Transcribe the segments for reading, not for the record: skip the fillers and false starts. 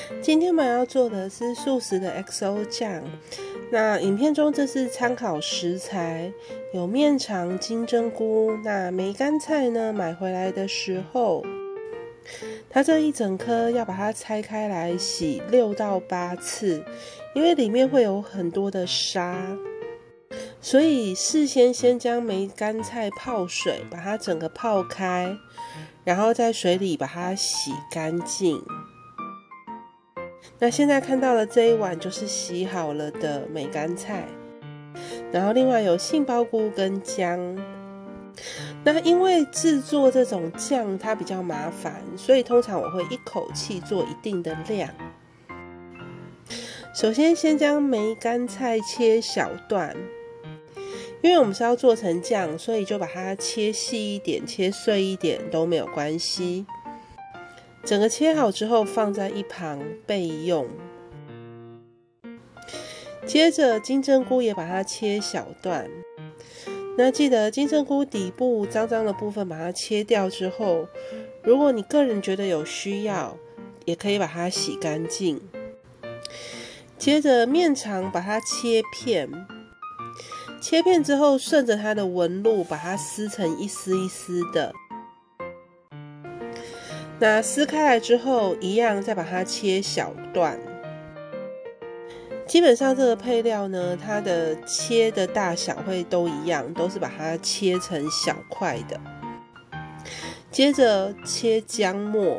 今天我们要做的是素食的 XO 酱。那影片中这是参考食材，有面肠、金针菇。那梅干菜呢，买回来的时候，它这一整颗要把它拆开来洗6到8次，因为里面会有很多的沙，所以事先将梅干菜泡水，把它整个泡开，然后在水里把它洗干净。那现在看到的这一碗就是洗好了的梅干菜，然后另外有杏鲍菇跟姜。那因为制作这种酱它比较麻烦，所以通常我会一口气做一定的量。首先将梅干菜切小段，因为我们是要做成酱，所以就把它切细一点、切碎一点都没有关系。整个切好之后放在一旁备用。接着金针菇也把它切小段，那记得金针菇底部脏脏的部分把它切掉之后，如果你个人觉得有需要，也可以把它洗干净。接着面肠把它切片，切片之后顺着它的纹路把它撕成一丝一丝的。那撕开来之后，一样再把它切小段。基本上这个配料呢，它的切的大小会都一样，都是把它切成小块的。接着切姜末。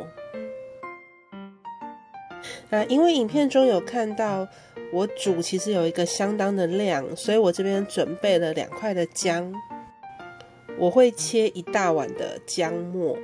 那因为影片中有看到我煮其实有一个相当的量，所以我这边准备了2块的姜，我会切1大碗的姜末。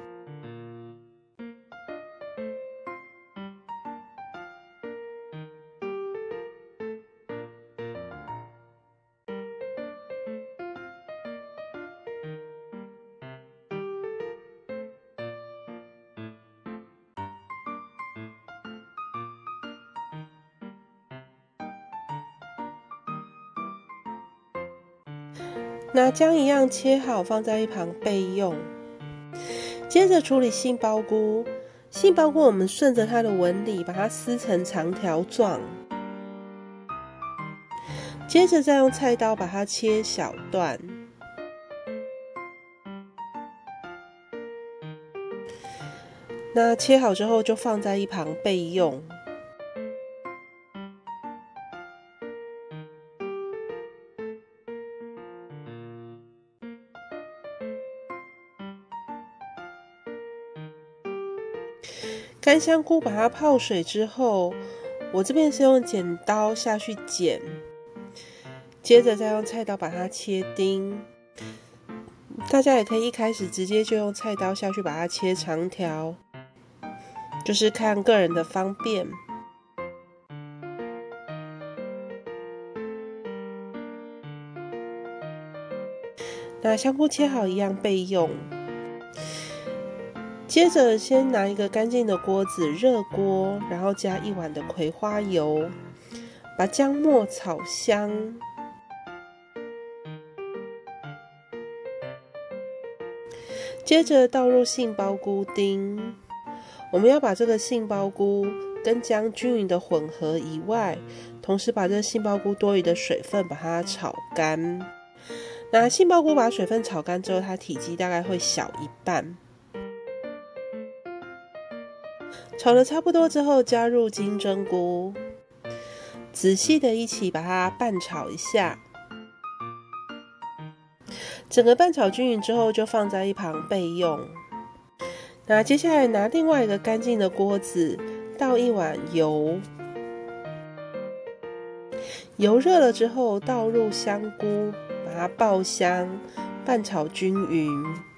那姜一样切好放在一旁备用。接着处理杏鲍菇，杏鲍菇我们顺着它的纹理把它撕成长条状，接着再用菜刀把它切小段。那切好之后就放在一旁备用。干香菇把它泡水之后，我这边是用剪刀下去剪，接着再用菜刀把它切丁。大家也可以一开始直接就用菜刀下去把它切长条，就是看个人的方便。那香菇切好一样备用。接着先拿一个干净的锅子，热锅，然后加1碗的葵花油，把姜末炒香。接着倒入杏鲍菇丁，我们要把这个杏鲍菇跟姜均匀的混合以外，同时把这杏鲍菇多余的水分把它炒干。那杏鲍菇把水分炒干之后，它体积大概会小1半。炒得差不多之后，加入金针菇，仔细的一起把它拌炒一下。整个拌炒均匀之后，就放在一旁备用。那接下来拿另外一个干净的锅子，倒1碗油，油热了之后，倒入香菇，把它爆香，拌炒均匀。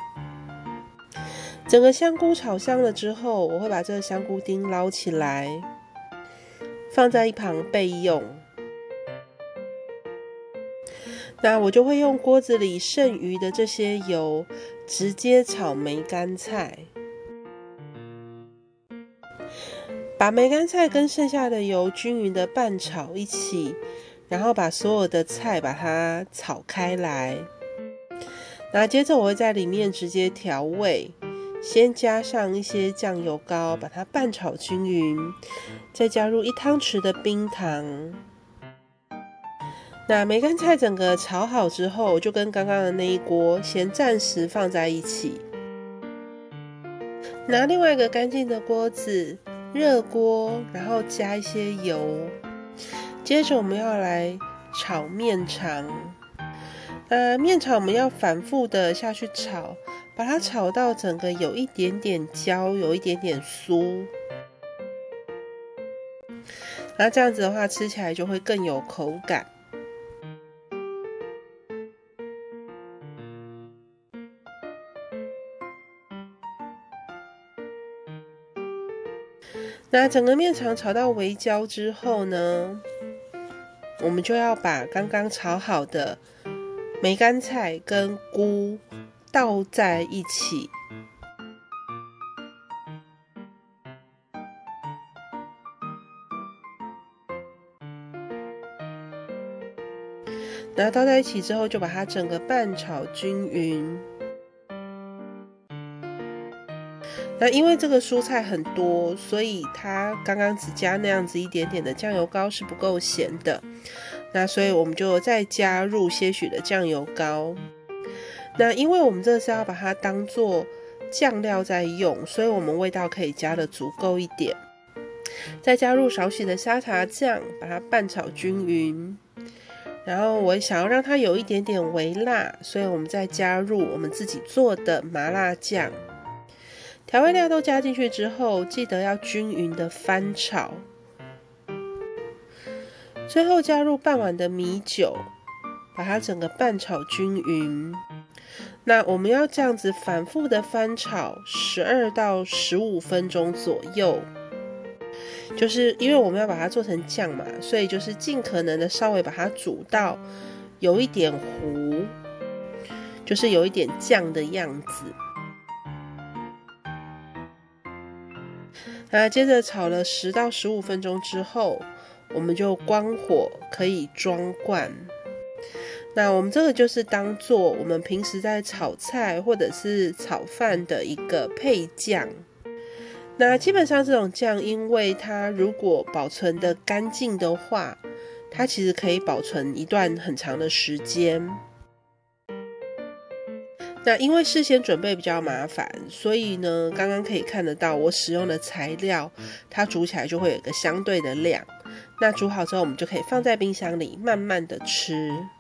整个香菇炒香了之后，我会把这个香菇丁捞起来，放在一旁备用。那我就会用锅子里剩余的这些油，直接炒梅干菜。把梅干菜跟剩下的油均匀的拌炒一起，然后把所有的菜把它炒开来。那接着我会在里面直接调味， 先加上一些酱油膏，把它拌炒均匀，再加入1汤匙的冰糖。那梅干菜整个炒好之后，就跟刚刚的那一锅先暂时放在一起。拿另外一个干净的锅子，热锅，然后加一些油。接着我们要来炒面肠。面肠我们要反复的下去炒，把它炒到整个有一点点焦，有一点点酥。那这样子的话，吃起来就会更有口感。那整个面肠炒到微焦之后呢，我们就要把刚刚炒好的梅干菜跟菇倒在一起。然后倒在一起之后，就把它整个拌炒均匀。那因为这个蔬菜很多，所以它刚刚只加那样子一点点的酱油膏是不够咸的。那所以我们就再加入些许的酱油膏。那因为我们这是要把它当做酱料在用，所以我们味道可以加的足够一点。再加入少许的沙茶酱，把它拌炒均匀。然后我想要让它有一点点微辣，所以我们再加入我们自己做的麻辣酱。调味料都加进去之后，记得要均匀的翻炒。最后加入半碗的米酒，把它整个拌炒均匀。那我们要这样子反复的翻炒12到15分钟左右。就是因为我们要把它做成酱嘛，所以就是尽可能的稍微把它煮到有一点糊，就是有一点酱的样子。那接着炒了10到15分钟之后，我们就关火，可以装罐。那我们这个就是当做我们平时在炒菜或者是炒饭的一个配酱。那基本上这种酱，因为它如果保存的干净的话，它其实可以保存一段很长的时间。那因为事先准备比较麻烦，所以呢，刚刚可以看得到我使用的材料，它煮起来就会有一个相对的量。那煮好之后，我们就可以放在冰箱里慢慢的吃。